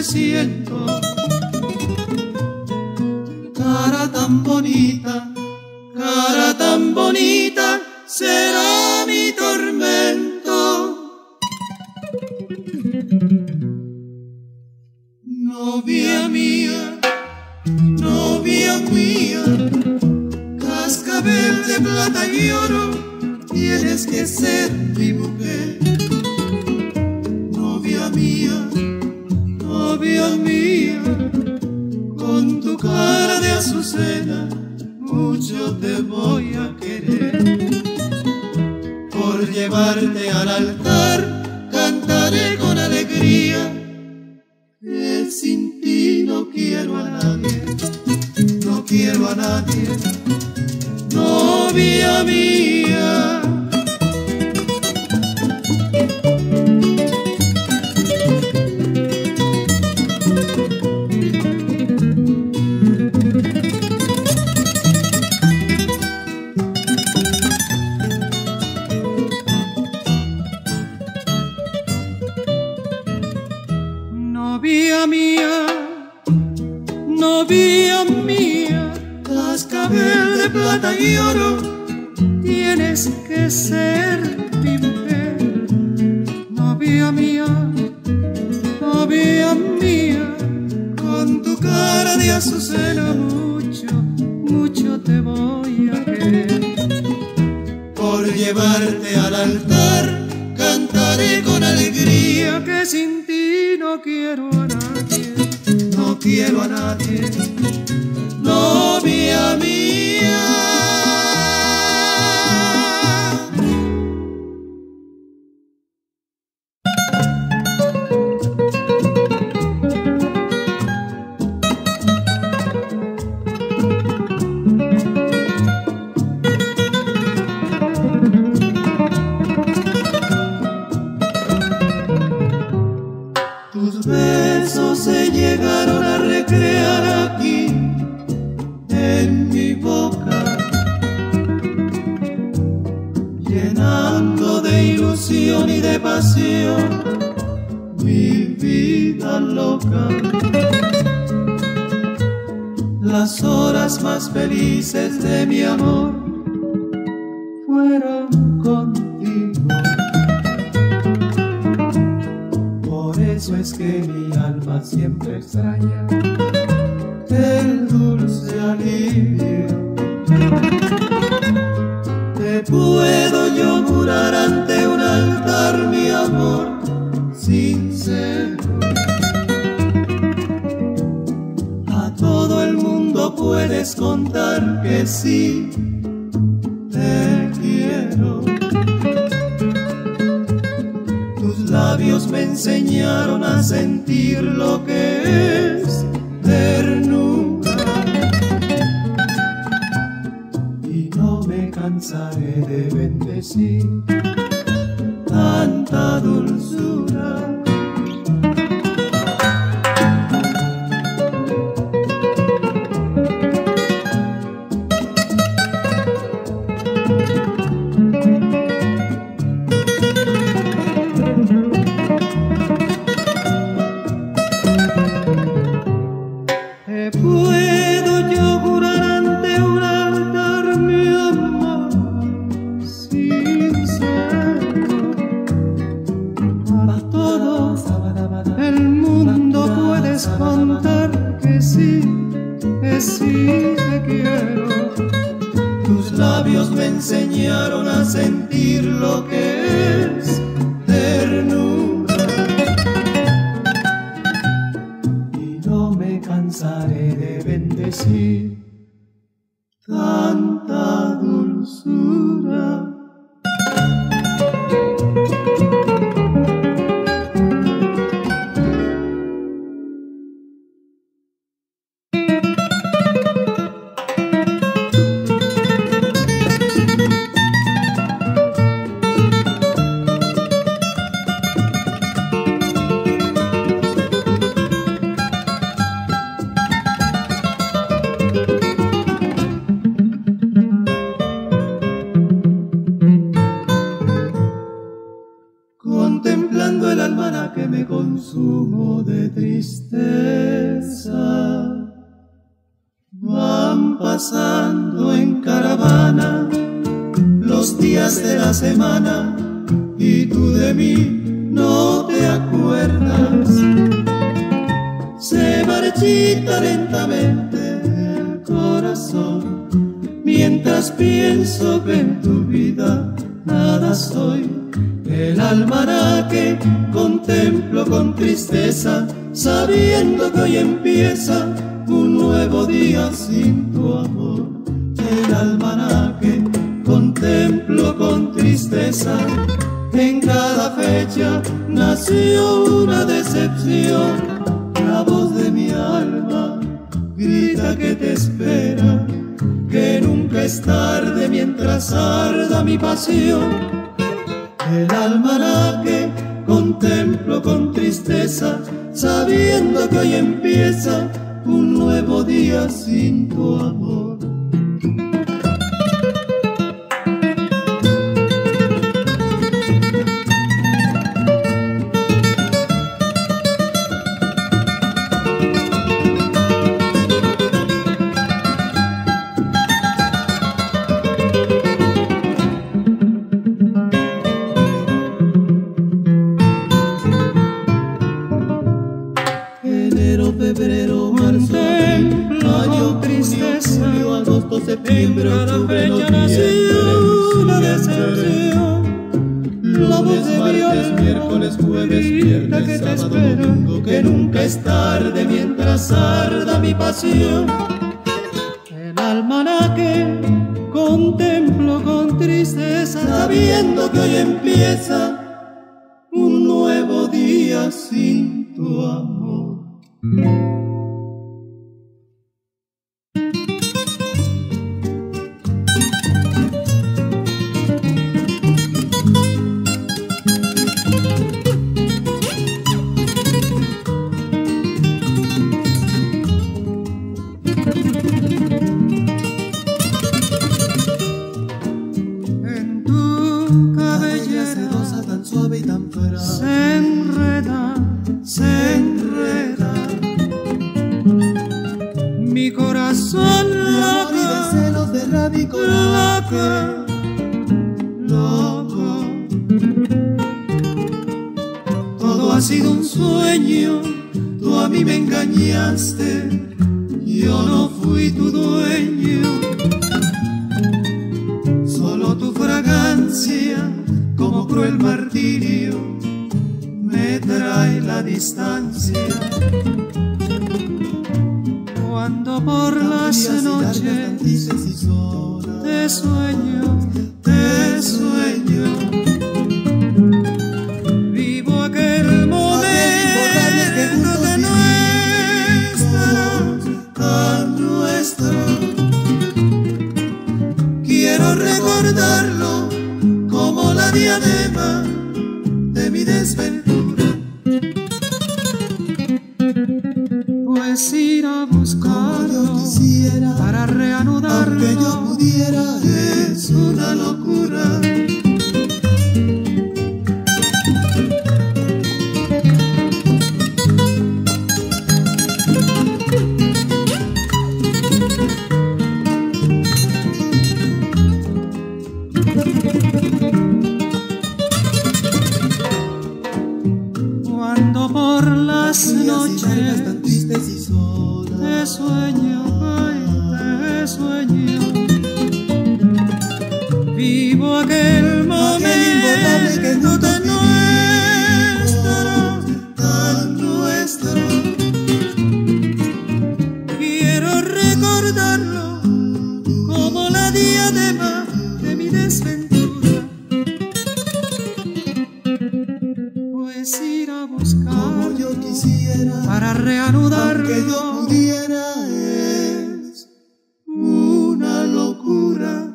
siento. Cara tan bonita, será mi tormento. Novia mía, cascabel de plata y oro, tienes que ser mi mujer. Novia mía, con tu cara de azucena, mucho te voy a querer. Por llevarte al altar, cantaré con alegría, que sin ti no quiero a nadie, no quiero a nadie. Novia mía, novia mía, cascabel de plata y oro, tienes que ser mi mujer. Novia mía, con tu cara de azucena, mucho te voy a querer. Por llevarte al altar, cantaré con alegría, que sin ti no quiero a nadie, no quiero a nadie. Novia mía. Tus besos se llegaron a recrear aquí en mi boca, llenando de ilusión y de pasión mi vida loca. Las horas más felices de mi amor fueron contigo. Por eso es que mi alma siempre extraña el dulce alivio. Te puedo yo jurar ante un altar mi amor sincero. A todo el mundo puedes contar que sí te quiero. Tus labios me enseñaron a sentir lo que es ternura, y no me cansaré de bendecir tanta dulzura. Puedo yo jurar ante un altar mi amor sincero. A todo el mundo puedes contar que sí te quiero. Tus labios me enseñaron a sentir lo que es ternura, cansaré de bendecir tanta dulzura. pasando en caravana los días de la semana y tú de mí no te acuerdas. Se marchita lentamente el corazón mientras pienso que en tu vida nada soy. El almanaque contemplo con tristeza, sabiendo que hoy empieza un nuevo día sin tu amor. El almanaque contemplo con tristeza, en cada fecha nació una decepción. La voz de mi alma grita que te espera, que nunca es tarde mientras arda mi pasión. El almanaque contemplo con tristeza, sabiendo que hoy empieza un nuevo día sin tu amor. Febrero, marzo, mayo, tristeza, julio, agosto, septiembre, octubre, nació una decepción. Lunes, martes, miércoles, jueves, viernes, sábado, domingo, que nunca es tarde mientras arda mi pasión. El almanaque contemplo con tristeza, sabiendo que hoy empieza un nuevo día sin tu amor. En tu cabellera sedosa, tan suave y tan frágil, se enreda mi corazón loco, y de celos, de rabia y coraje, loco. Todo ha sido un sueño, tú a mí me engañaste, yo no fui tu dueño. Solo tu fragancia, como cruel martirio, me trae la distancia. Cuando por las noches te sueño, vivo aquel momento que no estará tan nuestro. Quiero recordarlo como la diadema de mi desventura. Pues ir a buscarlo para reanudarlo, aunque yo pudiera, es una locura. Cuando por las noches tan tristes y solas te sueño, ay, te sueño, vivo aquel momento que no estará tan nuestro. Quiero recordarlo como la diadema de mi desventura. Pues ir a buscarlo como yo quisiera, para reanudarlo, aunque yo pudiera, es una locura.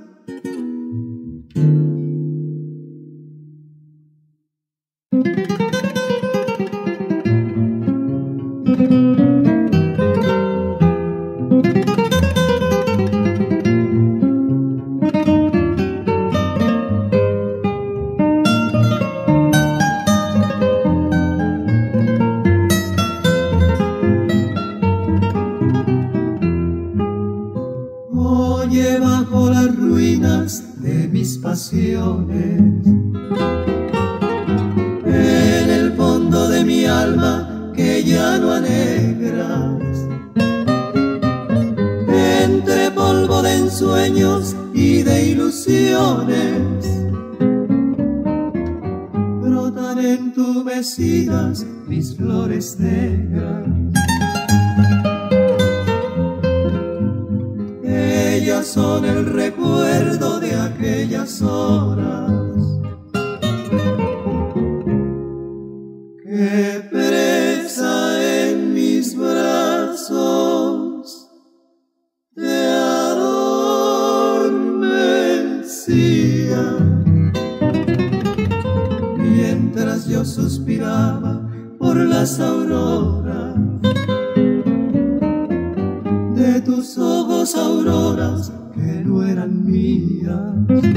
que bajo las ruinas de mis pasiones, en el fondo de mi alma que ya no alegras, entre polvo de ensueños y de ilusiones, brotan entumecidas mis flores negras. Ellas son el recuerdo de aquellas horas que presa en mis brazos te adormecía, mientras yo suspiraba por las auroras de tus ojos, auroras que no eran mías.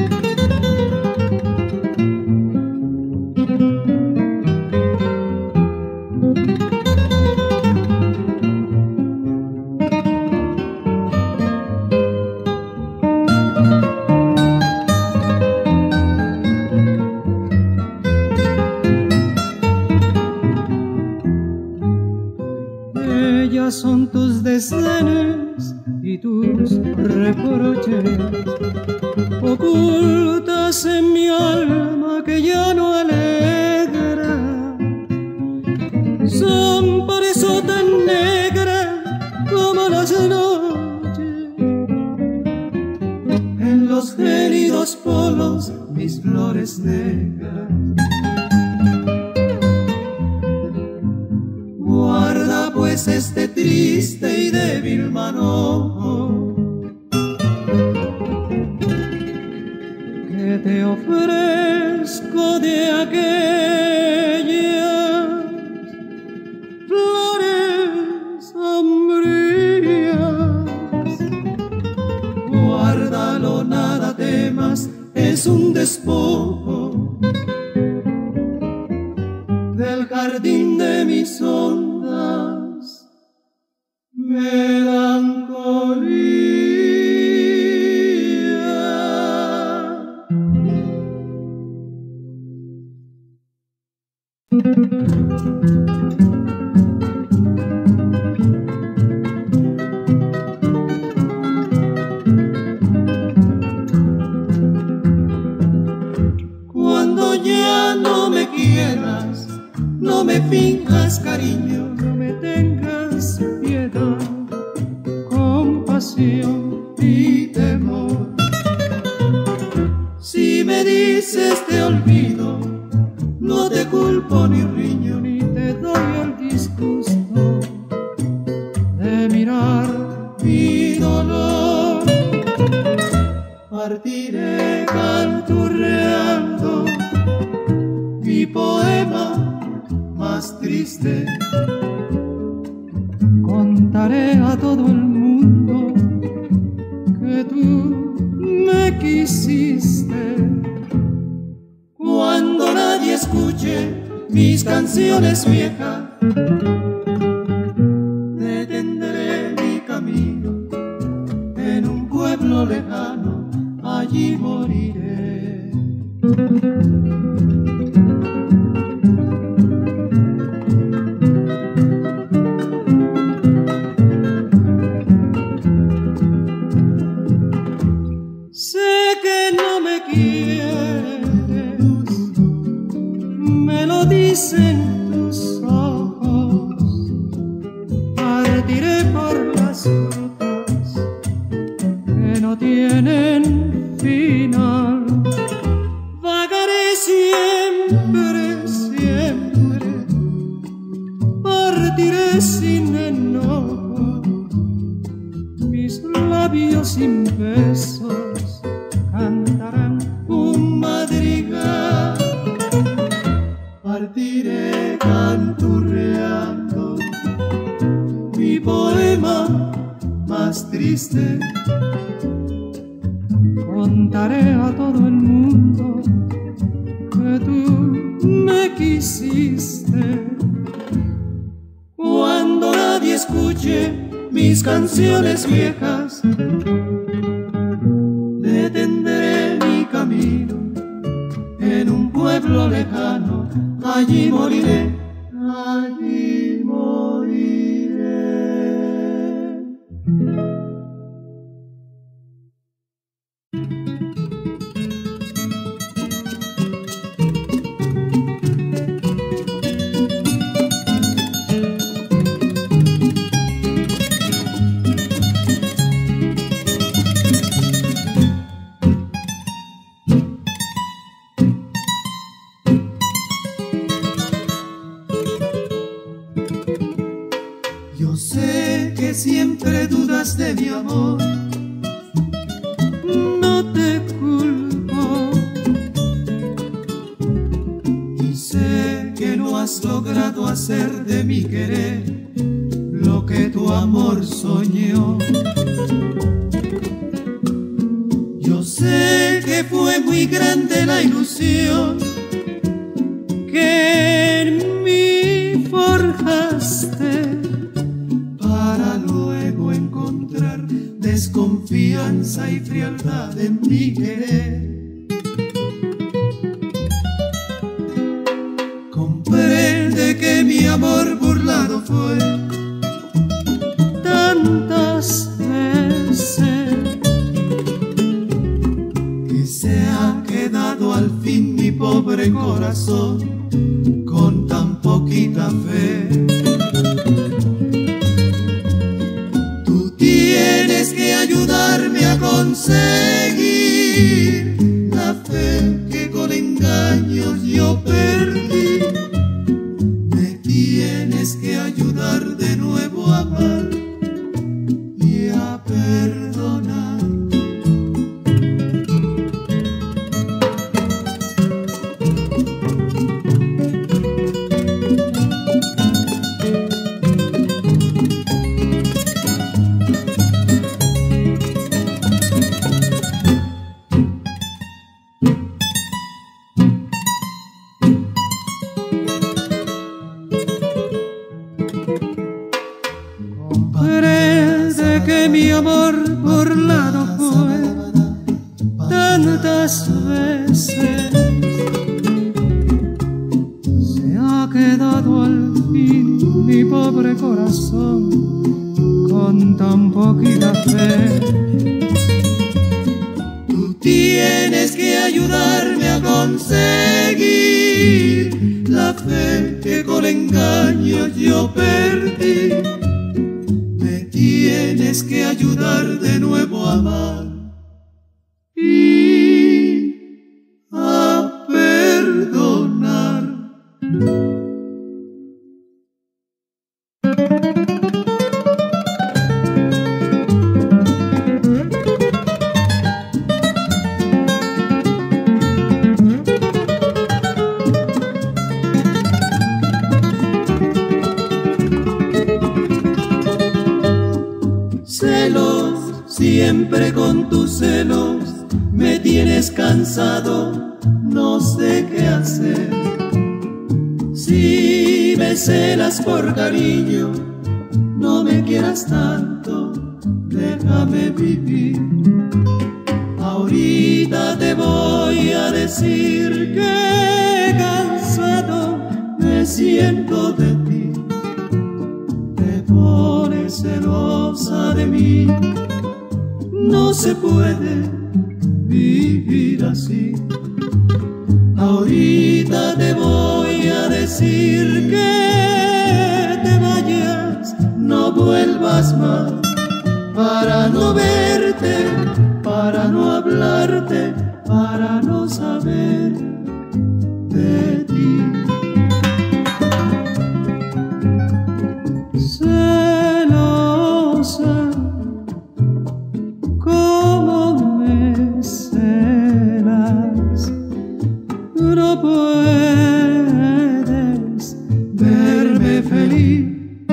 Ellas son tus desdenes y tus reproches, ocultas en mi alma que ya no alegra. Son por eso tan negras como las noches, en los gélidos polos mis flores negras. Guarda pues este triste y débil manojo que te ofrezco de aquellas flores sombrías. Guárdalo, nada temas, es un despojo del jardín de mis ondas melancolía. Cuando ya no me quieras, no me finjas cariño, no me tengas piedad, compasión y temor. Si me dices te olvido, no te culpo ni riño, ni te doy el disgusto de mirar mi dolor. Partiré canturreando mi poema más triste, contaré a todo el mundo que tú me quisiste. Cuando nadie escuche mis canciones viejas, detendré mi camino en un pueblo lejano, allí moriré. Sé que no me quieres, me lo dicen tus ojos. Partiré por las rutas que no tienen final. Vagaré siempre, siempre. Partiré sin enojo, mis labios sin besos cantarán un madrigal. Partiré canturreando mi poema más triste, contaré a todo el mundo que tú me quisiste. Cuando nadie escuche mis canciones viejas, allí moriré, allí moriré. Yo sé que siempre dudas de mi amor, no te culpo, y sé que no has logrado hacer de mi querer lo que tu amor soñó. Yo sé que fue muy grande la ilusión que en mí forjaste, para luego encontrar desconfianza y frialdad en mi querer. Comprende que mi amor burlado fue tantas veces, que se ha quedado al fin mi pobre corazón con tan poquita fe. Tienes que ayudarme a conseguir la fe que con engaños yo perdí. Me tienes que ayudar de nuevo a amar y a perdonar. Comprende que mi amor burlado fue tantas veces, se ha quedado al fin mi pobre corazón con tan poquita fe. Tú tienes que ayudarme a conseguir la fe que con engaños yo perdí. Tienes que ayudar de nuevo a amar y a perdonar. Celos, siempre con tus celos, me tienes cansado, no sé qué hacer. Si me celas por cariño, no me quieras tanto, déjame vivir. Ahorita te voy a decir que cansado me siento de ti. Celosa de mí, no se puede vivir así. Ahorita te voy a decir que te vayas, no vuelvas más, para no verte, para no hablarte, para no saber de ti. Cómo me celas, no puedes verme feliz.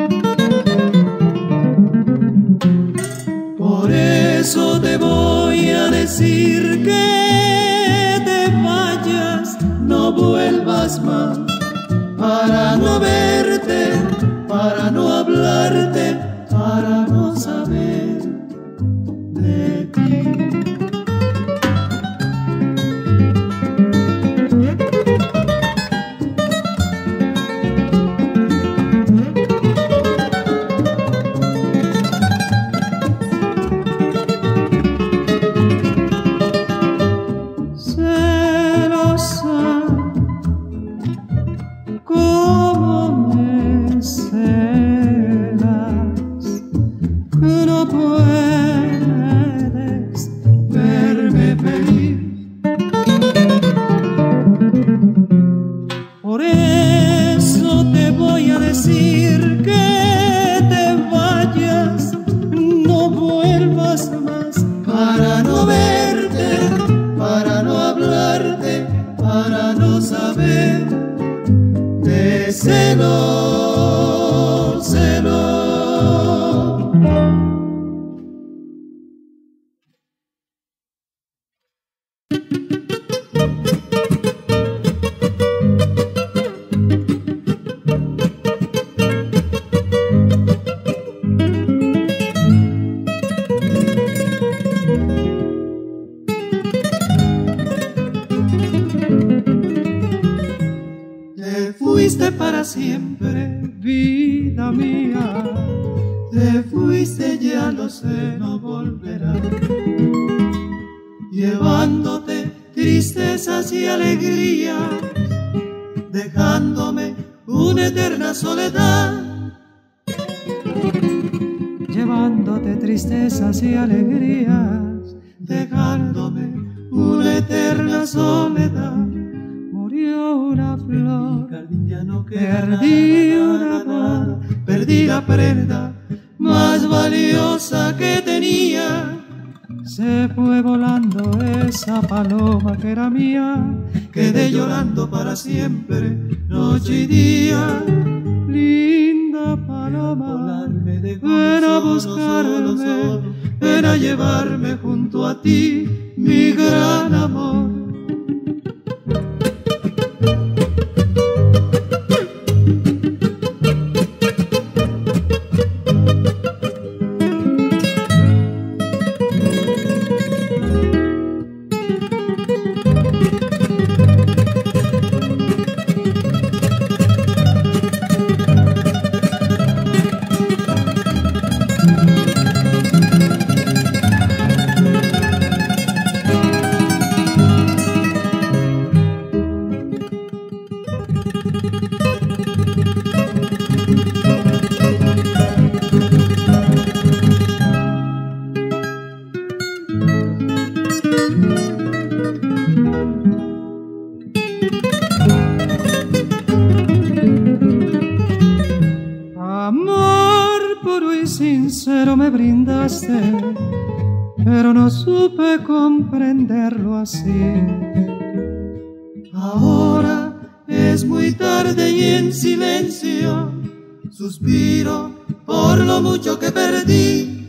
Por eso te voy a decir que te vayas, no vuelvas más, para no verte, para no hablarte, para no saber de ti. para siempre, vida mía. Te fuiste, ya lo sé, no volverás, llevándote tristezas y alegrías, dejándome una eterna soledad. Llevándote tristezas y alegrías, dejándome una eterna soledad. Murió una flor, ya no perdí una amor, perdí la prenda más valiosa que tenía. Se fue volando esa paloma que era mía, quedé llorando para siempre, noche y día. Linda paloma, ven a buscarme, ven a llevarme junto a ti, mi gran amor. Sincero me brindaste, pero no supe comprenderlo así. Ahora es muy tarde y en silencio suspiro por lo mucho que perdí.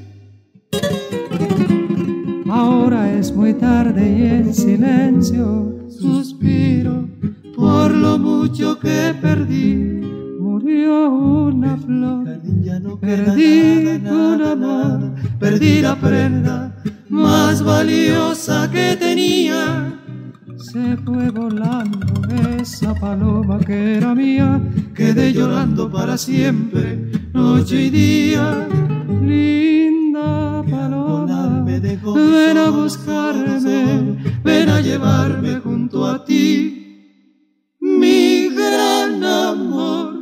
Ahora es muy tarde y en silencio suspiro por lo mucho que perdí. Murió una flor, perdí un amor, perdí la prenda más valiosa que tenía. Se fue volando esa paloma que era mía, quedé llorando para siempre, noche y día. Linda paloma, ven a buscarme, ven a llevarme junto a ti, mi gran amor.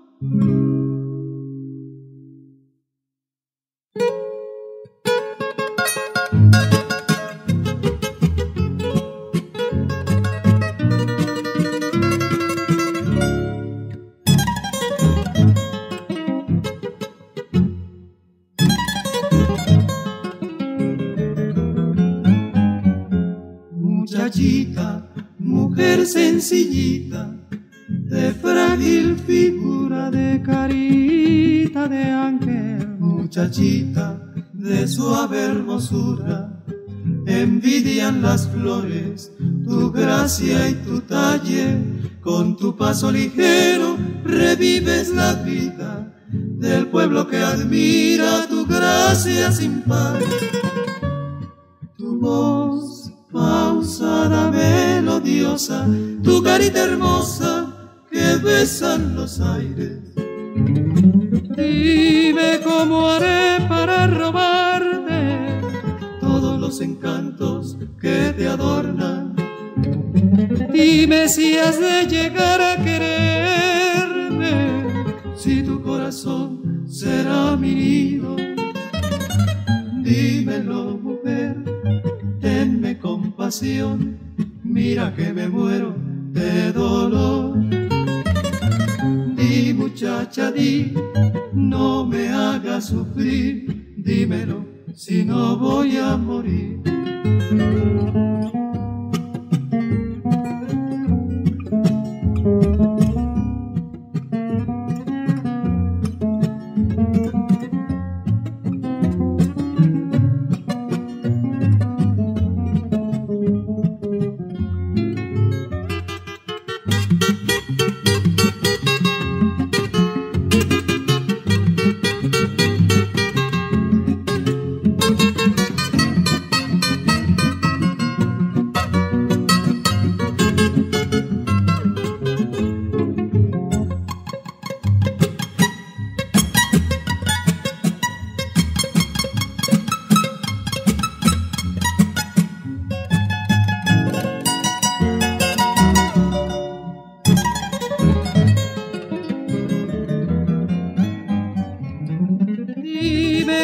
Muchachita, mujer sencillita, de frágil figura, de carita de ángel. Muchachita, de suave hermosura, envidian las flores tu gracia y tu talle. Con tu paso ligero revives la vida del pueblo que admira tu gracia sin par. Tu voz pausada, melodiosa, tu carita hermosa que besan los aires. Dime cómo haré para robarte todos los encantos que te adornan. Dime si has de llegar a quererme, si tu corazón será mi nido. Dímelo, mujer, tenme compasión, mira que me muero de dolor. Di, muchacha, di, no me hagas sufrir, dímelo, si no voy a morir.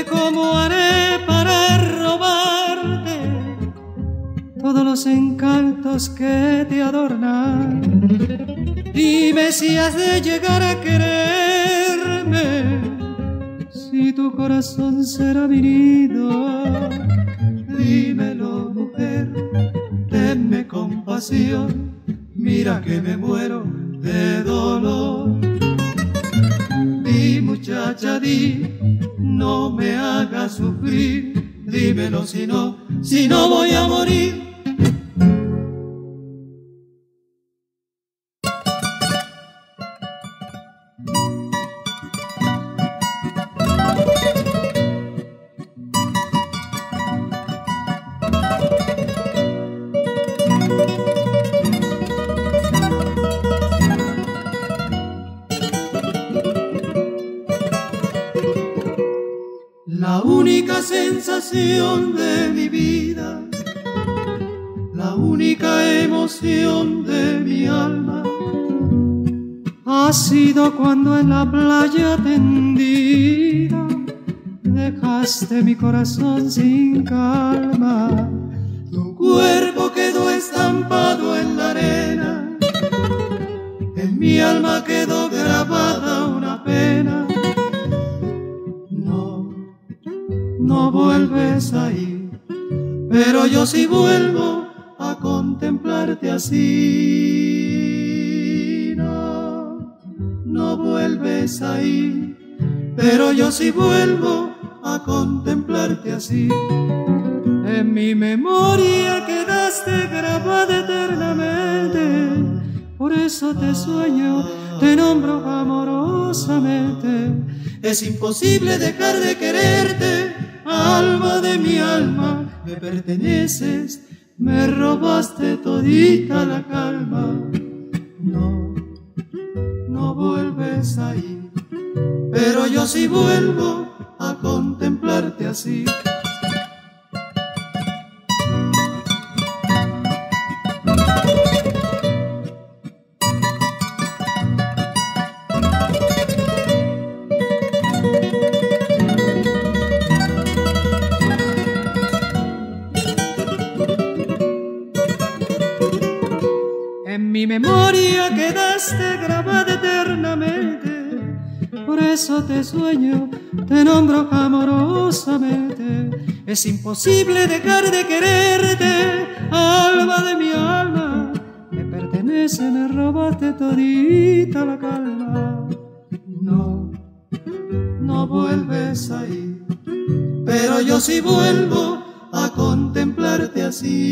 Dime cómo haré para robarte todos los encantos que te adornan. Dime si has de llegar a quererme, si tu corazón será mi nido. Dímelo, mujer, tenme compasión, mira que me muero de dolor. Di, muchacha, di, no me hagas sufrir, dímelo si no voy a morir. La única sensación de mi vida, la única emoción de mi alma, ha sido cuando en la playa tendida dejaste mi corazón sin calma. Tu cuerpo quedó estampado en la arena, en mi alma quedó grabada una pena. No vuelves ahí, pero yo sí vuelvo a contemplarte así. No vuelves ahí, pero yo sí vuelvo a contemplarte así. En mi memoria quedaste grabada eternamente, por eso te sueño, te nombro amorosamente. Es imposible dejar de quererte, alma de mi alma, me perteneces, me robaste todita la calma. No vuelves ahí, pero yo sí vuelvo a contemplarte así. En mi memoria quedaste grabada eternamente, por eso te sueño, te nombro amorosamente. Es imposible dejar de quererte, alma de mi alma, me pertenece, me robaste todita la calma. No vuelves ahí, pero yo sí vuelvo a contemplarte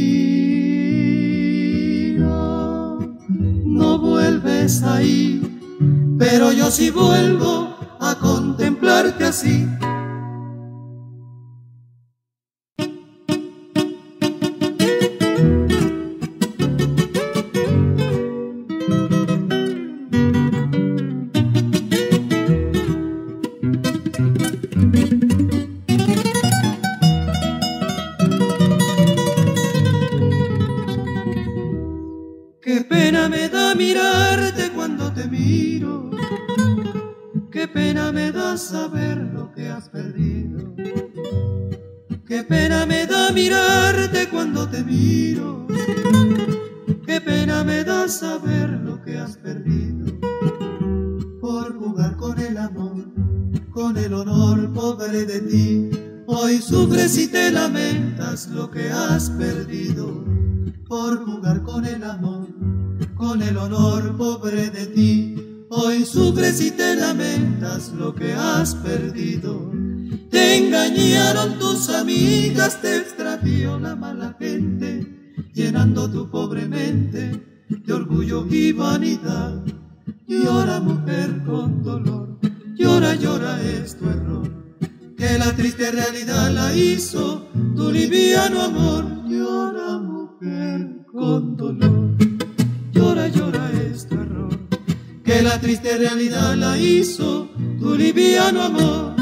así. No vuelves ahí, pero yo sí vuelvo a contemplarte así. Qué pena me da mirarte cuando te miro, qué pena me da saber lo que has perdido. Qué pena me da mirarte cuando te miro, qué pena me da saber lo que has perdido. Por jugar con el amor, con el honor, pobre de ti, hoy sufres y te lamentas lo que has perdido. Por jugar con el amor, con el honor, pobre de ti, hoy sufres y te lamentas lo que has perdido. Te engañaron tus amigas, te extravió la mala gente, llenando tu pobre mente de orgullo y vanidad. Llora, mujer, con dolor, llora, llora, es tu error, que la triste realidad la hizo tu liviano amor. Llora, mujer, con dolor, llora, llora, es tu error, que la triste realidad la hizo tu liviano amor.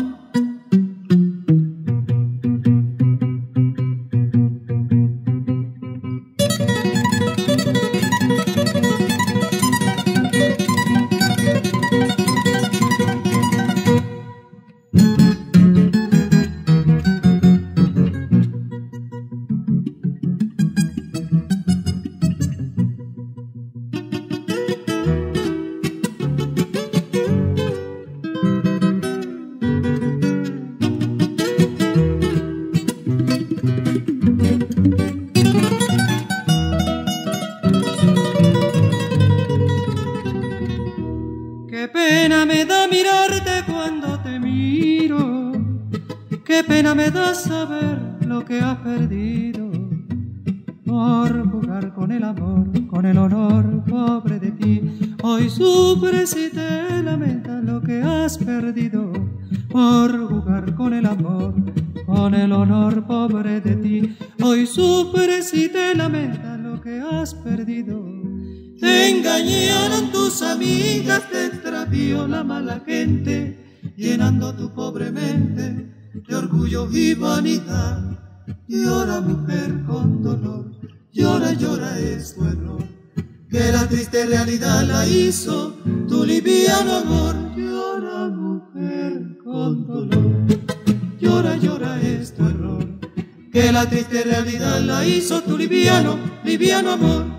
me da saber lo que has perdido por jugar con el amor, con el honor, pobre de ti. Hoy sufres y te lamentas lo que has perdido por jugar con el amor, con el honor, pobre de ti. Hoy sufres y te lamentas lo que has perdido. Te engañaron tus amigas, te extravió la mala gente, llenando tu pobre mente de orgullo y vanidad. Llora, mujer, con dolor, llora, llora, es tu error, que la triste realidad la hizo tu liviano amor. Llora, mujer, con dolor, llora, llora, es tu error, que la triste realidad la hizo tu liviano amor.